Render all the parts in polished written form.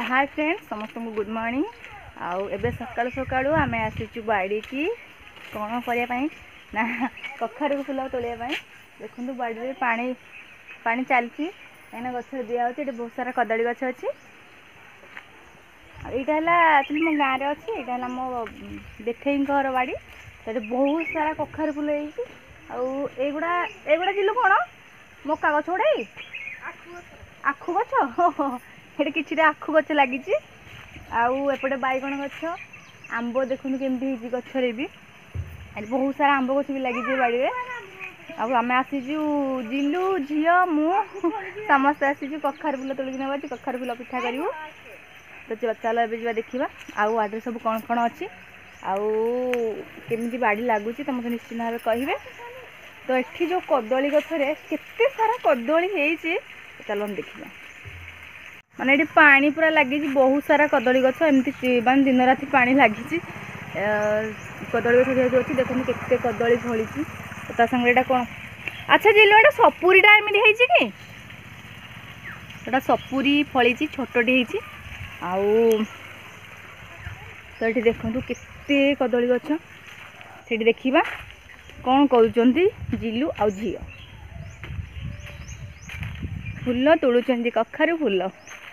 Hi friends समस्त को good morning. आउ एबे सकाळु सकाळु आमे आसीचु बाड़ी की कौन करने ना कखारू फुल तोड़ाई। देखो बाड़ी में पानी पानी चलती कहीं गछ दिया बहुत सारा कदली गछ अच्छी। यहाँ मो गाँव में अच्छी यहाँ मो देठई घर बाड़ी से बहुत सारा कखारू फुल होगुड़ा एगुड़ा जिलु कौन मका गछ गुड़ा आखु गछ ये कि आखु गछ लगी आउपटे बैगण गछ आंब देखो केमती गचरे भी बहुत सारा आंब गछ भी लगी बाड़ी में। आम आसीचु जिलु झील मु समस्त आसीचु कखारू फुल तोलिक ना कखारू फुल पिठा करूँ। तो चलो ए देखा आउ बाड़ी सब कौन कौन अच्छी आमती बाड़ी लगुच तुम तो निश्चित भाव कहे। तो ये जो कदली गचरे केते सारा कदली होती चलो देखा माने ये पानी पूरा लगी बहुत सारा कदली गछ एमती मान दिन राति पानी लगी कदली गछ जेहतु अच्छी देखो केते कदली फली ता संगे कौन अच्छा जिलो एटा सपुरीटा एमती है कि सपुरी फली छोटे आउ तो ये देखो केते कदली गछ से देखा कौन कहते जिलु आउ झी फुल तोड़ुंट कखारू फुल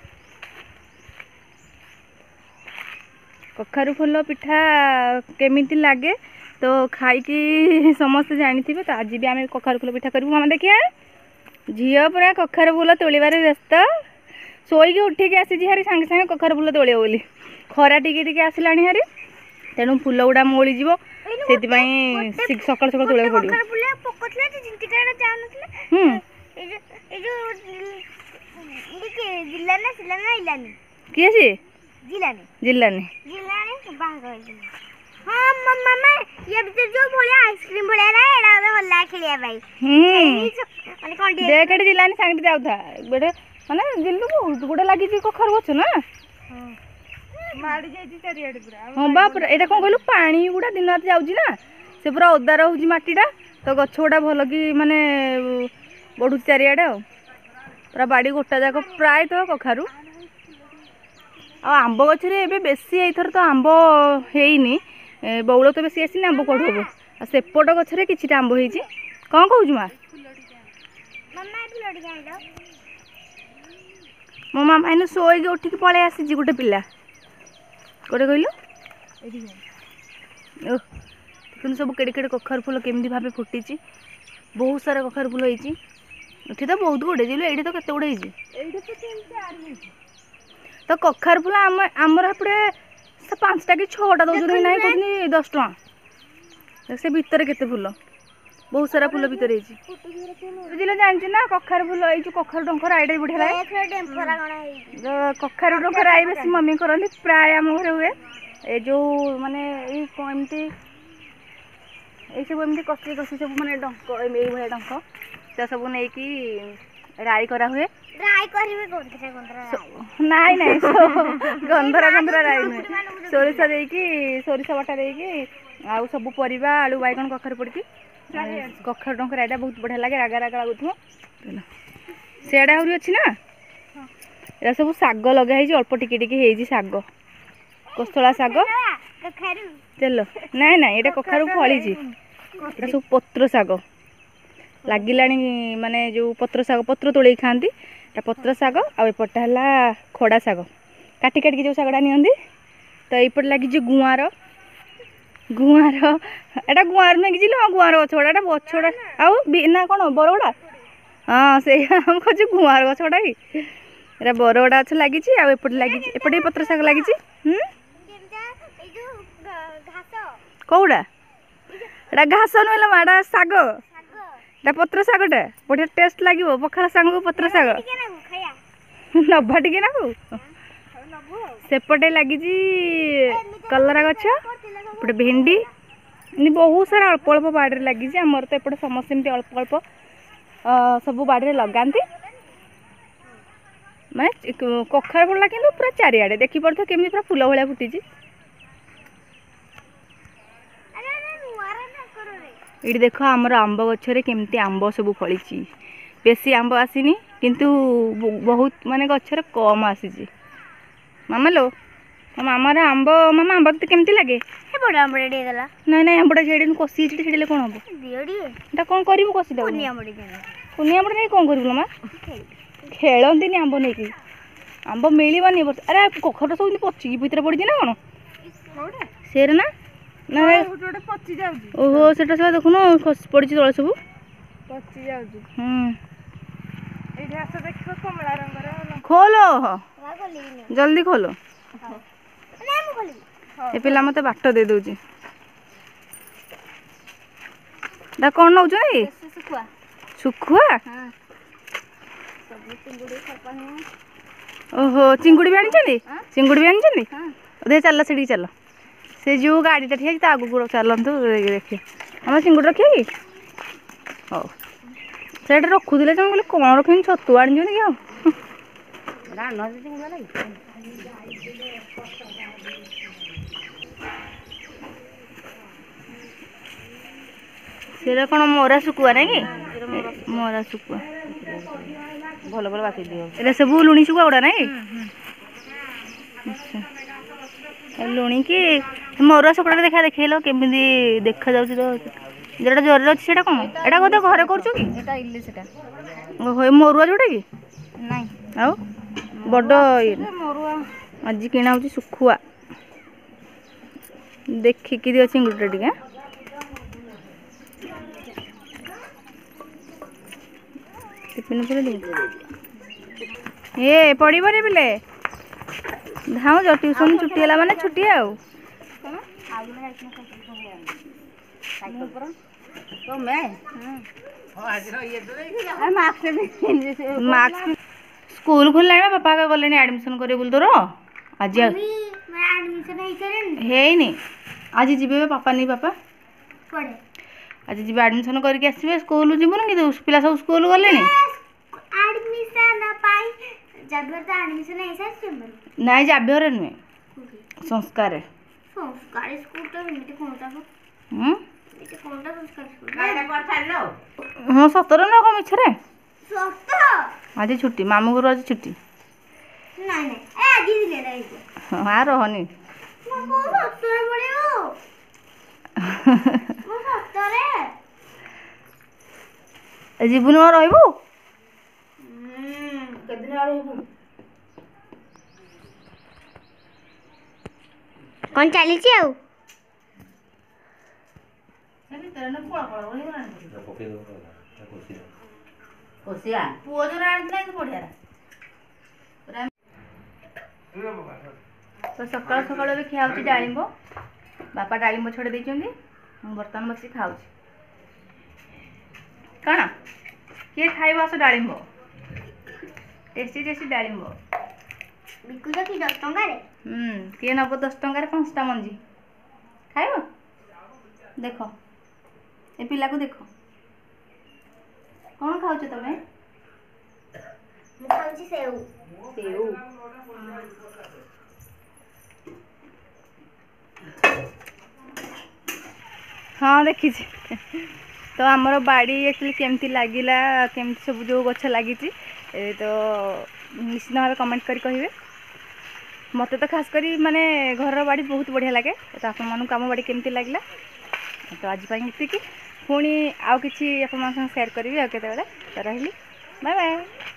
कखारू फुल पिठा केमिति लागे तो खाई समस्ते जानी थे। तो आज भी आम कखारू फुल पिठा करूँ मामा देखिए झील पूरा कखारू फुल तोड़बार व्यस्त शोक उठिकी आसी हारी सांगे सांगे कखारू फुल तोड़ बोली खरा टिके आसला हारी तेणु फुल गुड़ा मोड़ी से सकाल सकाल तोड़ा पड़ो। किए सी जिलानी हां मामा ये भीतर जो भलिया आइसक्रीम भलिया ना एडा होला खेलिया भाई माने कोन देख एडी जिलानी सांगते जाउ था बेटे माने जिल्लु बहुत गुडा लागि जी कखार गछ ना माडी जाई चारि आडी पूरा। हां बाप रे एटा कोन कहलु पानी गुडा दिन रात जाउजी ना से पूरा ओदा रहउजी माटीडा तो गछ गुडा भल की माने बढु चारि आडे पूरा बाड़ी गोटा जाक प्राय तो कखारू आंब गछरे एबे बेसी एथर तो आंब हेइनी बौल तो बेसी आसी आंब कौड़ हम सेपट गछरे कि आंब हो कौन कहूँ माँ मो मामा इन शोक उठिक पलि आसी गोटे पिला कौटे कहलु देखो सब केड़े केड़े कखारू फुल केमती भाव फुटी बहुत सारा कखारू फुल होती ये तो बहुत गुड़े जिलु ये तो केते गुड़े तो कखारू फुल आमर एपटे 5टा कि 6टा दौर ना कहते 10 टଙ୍କା से भितर केते फुल बहुत सारा फुल भितर जिले जानछु ना कखारू फुल ये कखारू डंकर आईटा बढ़िया लगे कखारू डंकर आई बेस मम्मी करती प्राय आम घर हुए ये जो माने एमती ये सब एमती कसी कसी सब माने डंक ये भाया डंक से सब नहीं राई करा हुए नाई नाई गंधरा गंधरा राई नुहे सोरिष देकी सोरिष बटा देकी आउ सब परिबा आलू बैगन कखारू पड़की कखारू डंकर राईटा बहुत बढ़िया लगे रागा रागा लगुव सियाड़े आहरी अच्छी ना ये सब शाग लगे अल्प टिके टिके शाग कोसला शाग चलो नाई नाई ये कखारू फली सब पत्र शाग लगिलानी माने जो पत्र शाग पत्र तोड़ खाती पत्र शाग आउपटा है खड़ा शाग काटी काटिक जो शागटा नि तो यपटे लगी गुआर गुआर एटा गुआर नुहे कि हाँ गुआर गछड़ा गछड़ा आउ ना कौन बरगड़ा हाँ से कहे गुआर गछड़ा कि बरगड़ा गछ लगी आउपटे लगी एपटे पत्र शाग लगी कौड़ा एटा घास नुहे माड़ा शाग पत्र शागटा बढ़िया टेस्ट लगे पखाड़ सांग पत्र शाग नभा टिके ना सेपटे लगी कलरा गछ एपटे भेंडी बहुत सारा अल्प अल्प बाड़ी लगी आमर तो एपटे समस्त एमती अल्प अल्प सब बाड़ी लगाती माने कखारू फुल कि पूरा चारिआडे देखी पड़ो केमी पूरा फुल भाया फुटी ये देख आमर आंब गचरे केमती आंब सब फली बेसी आंब आसीनी किंतु बहुत माने गचरे कम आसी ମାମା ଲୋ ମୋ ମାମାର ଆମ୍ବ ମାମା ଆମ୍ବ ତତେ କେମିତି ଲାଗେ? ଏ ବଡ଼ ଆମ୍ବଟେ ଟିକେ ଦେଲା। ନାଇଁ ନାଇଁ ଆମ୍ବଟା ସେଇଠି କଷି ହେଇଛି ସେଇଠି କ'ଣ ହବ? ଦିଅ ଟିକେ। ଏଇଟା କ'ଣ କରିବୁ କଷି ଦେବୁ? କୁନି ଆମ୍ବଟେ ଦେଲା। କୁନି ଆମ୍ବଟା ନେଇକି କ'ଣ କରିବୁ ମା? ଖେଳନ୍ତିନି ଆମ୍ବ ନେଇକି। ଆମ୍ବ ମିଳିବନି ବର୍ଷ। ଆରେ କଖାରୁଟା ସବୁ ପଚିକି ଭିତରେ ପଡ଼ିଛି ନା କ'ଣ? ସେରେ ନା ନା ଓହୋ ସେଟା ସବୁ ଦେଖୁନ ଖସି ପଡ଼ିଛି ତଳେ ସବୁ ପଚି ଯାଉଛି। ଏଇଠି ଆସ ଦେଖିବ କମଳା ରଙ୍ଗର। ଖୋଲ ଜଲ୍ଦି ଖୋଲ। ଏ ପିଲା ମତେ ବାଟ ଦେଇ ଦଉଛି। ଏଟା କ'ଣ ନଉଛନ୍ତି? ଶୁଖୁଆ। ଓହୋ ଚିଙ୍ଗୁଡ଼ି ବି ଆଣିଛନ୍ତି? ଚିଙ୍ଗୁଡ଼ି ବି ଆଣିଛନ୍ତି? ଦେ ଚାଲ ସେଠିକି ଚାଲ। ସେ ଯେଉଁ ଗାଡ଼ିଟା ଠିଆ ହେଇଛି ତା ଆଗକୁ ଚାଲନ୍ତୁ ଦେଖିବେ। ଆମର ଚିଙ୍ଗୁଡ଼ି ରଖିବା କି? ହଉ ସେଇଟା ରଖୁଥିଲେ ଯେ ମୁଁ କହିଲି କ'ଣ ରଖିନି ଛତୁ ଆଣିଛନ୍ତି କି ଆଉ। ସେଟା କ'ଣ ମରା ଶୁଖୁଆ ନାଇଁ କି? ମରା ଶୁଖୁଆ ଭଲ ଭଲ ବାଟି ଦିଅ। ଏଟା ସବୁ ଲୁଣି ଶୁଖୁଆ ଗୁଡ଼ା ନାଇଁ କି? ଲୁଣି କି ମରୁଆ ଶୁଖୁଆଟା ଦେଖେଇଲ କେମିତି ଦେଖାଯାଉଛି ତ। ଯେଉଁଟା ଜ୍ୱରରେ ଅଛି ସେଇଟା କ'ଣ? ଏଇଟା ବୋଧେ ଘରେ କରୁଛୁ କି? ଓହୋ ଏ ମରୁଆ ଯେଉଁଟା କି? ନାଇଁ ଆଉ ବଡ଼ ଆଜି କିଣା ହେଉଛି ଶୁଖୁଆ। ଦେଖିକି ଦିଅ ଚିଙ୍ଗୁଡ଼ିଟା ଟିକେ। ଏ ପଡ଼ିବନି ପିଲେ ଧାଉଁଛ ଟ୍ୟୁସନ୍ ଛୁଟି ହେଲା ମାନେ ଛୁଟି ଆଉ। ସ୍କୁଲ ଖୋଲିଲାଣି ବାପା ଗଲେଣି ଆଡ଼ମିସନ୍ କରିବେ ବୋଲି ତୋର? ଆଜି ହେଇନି ଆଜି ଯିବେ ବାପା ନେଇ ବାପା ଆଜି ଯିବେ ଆଡ଼ମିସନ୍ କରିକି ଆସିବେ। ସ୍କୁଲ ଯିବୁନି କି ପିଲା ସବୁ ସ୍କୁଲ ଗଲେଣି? ନାଇଁ ଜାଭିୟରେ ନୁହେଁ ସଂସ୍କାରରେ। ହଁ ସତରେ ନା କ'ଣ ମିଛରେ? ଆଜି ଛୁଟି ମାମୁଁ ଘରୁ ଆଜି ଛୁଟି। ହଁ ରହନି ଯିବୁନି ରହିବୁ କେଦିନ ରହିବୁ? କ'ଣ ଚାଲିଛି ଆଉ? ପୁଅ ଯୋଉରା ଆଣିଥିଲା ବଢ଼ିଆ। ତ ସକାଳୁ ସକାଳୁ ଏବେ ଖିଆ ହେଉଛି ଡାଳିମ୍ବ। ବାପା ଡାଳିମ୍ବ ଛଡ଼େଇ ଦେଇଛନ୍ତି। ମୁଁ ବର୍ତ୍ତମାନ ବସିକି ଖାଉଛି। କ'ଣ କିଏ ଖାଇବ ଆସ ଡାଳିମ୍ବ? ଟେଷ୍ଟି ଟେଷ୍ଟି ଡାଳିମ୍ବ ବିକୁଛ କି 10 ଟଙ୍କାରେ? କିଏ ନେବ 10 ଟଙ୍କାରେ 5ଟା ମଞ୍ଜି ଖାଇବ? ଦେଖ ଏ ପିଲାକୁ ଦେଖ କ'ଣ ଖାଉଛ ତମେ? ମୁଁ ଖାଉଛି ସେଉ। ହଁ ଦେଖିଛି। ତ ଆମର ବାଡ଼ି ଆକ୍ଚୁଆଲି କେମିତି ଲାଗିଲା କେମିତି ସବୁ ଯେଉଁ ଗଛ ଲାଗିଛି ତ ନିଶ୍ଚିତ ଭାବେ କମେଣ୍ଟ କରି କହିବେ। ମୋତେ ତ ଖାସ୍ କରି ମାନେ ଘରର ବାଡ଼ି ବହୁତ ବଢ଼ିଆ ଲାଗେ। ତ ଆପଣମାନଙ୍କୁ ଆମ ବାଡ଼ି କେମିତି ଲାଗିଲା ତ ଆଜି ପାଇଁ ଏତିକି। ପୁଣି ଆଉ କିଛି ଆପଣମାନଙ୍କ ସାଙ୍ଗେ ସେୟାର କରିବି ଆଉ କେତେବେଳେ। ତ ରହିଲି ବାଏ ବାଏ।